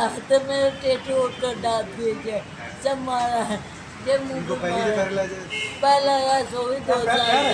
तो मेरे टेटू कर डाल दिए सब मारा है। ये मुंह को पहला या सो भी 2 साल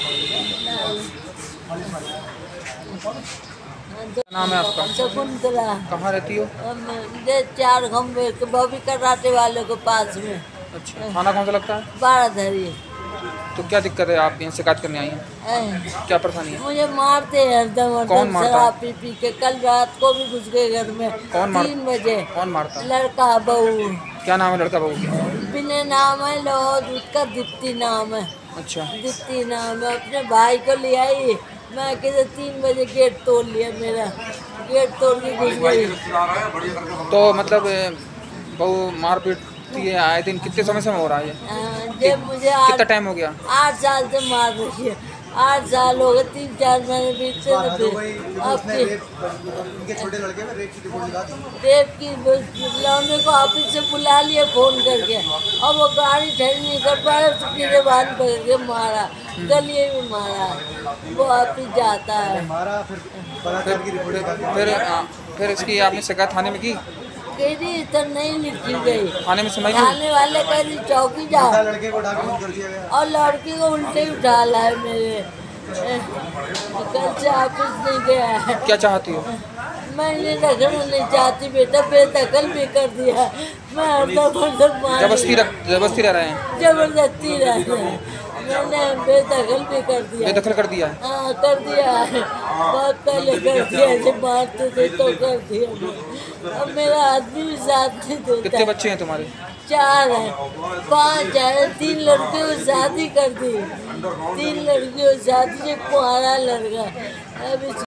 नाम है आपका? शकुंतला। कहाँ रहती हो? ये 4 खंबे बॉबी कराटे वाले के पास में। अच्छा, खाना कौन सा लगता है? 12 धरी। तो क्या दिक्कत है, आप यहाँ शिकायत करने आई हैं? क्या परेशानी है? मुझे मारते हैं हरदम कौन मारता है? शराब पी पी के। कल रात को भी घुस गए घर में। कौन 3 बजे। कौन मारता है? लड़का बहू। क्या नाम है लड़का बहू का? बिना नाम है लोग, उसका दीप्ति नाम है। अच्छा, दीप्ति नाम है। अपने भाई को ले आई, मैं कहते 3 बजे गेट तोड़ लिया मेरा। गेट तोड़ के घुस गई। तो मतलब बहू मारपीट ये आए दिन कितने समय से हो रहा है ये? जब मुझे कितना टाइम हो गया? 8 साल से मार रही है। 8 साल हो गए, 3-4 महीने बीत से रेप की लौने को ऑफिस से बुला लिया फ़ोन करके, और वो गाड़ी ठहरी नहीं कर पा रहे तो मेरे बांध पकड़ के मारा, गलिए में मारा। वो ऑफिस जाता है। फिर इसकी आपने शिकायत थाने में की? कही तो नहीं लिखी गई। थाने में सुनाई? थाने वाले कह चौकी जाओ, और लड़की को उल्टे उठा ला है मेरे। कल से ऑफिस नहीं गया है। क्या चाहती हो? मैंने रखना नहीं चाहती बेटा, बेदखल भी कर दिया। मैं जबरदस्ती रह रहे हैं? जबरदस्ती रह रहे हैं। मैंने बेदखल भी कर दिया। बेदखल कर दिया? हाँ कर दिया है, बहुत पहले कर दिया। जब मारते थे तो कर दिया। अब मेरा आदमी भी साथ नहीं देता। कितने बच्चे हैं तुम्हारे? 4 है, 5 है। 3 लड़कियों को शादी कर दी। 3 लड़कियों को शादी से कुंवारा लड़का। अब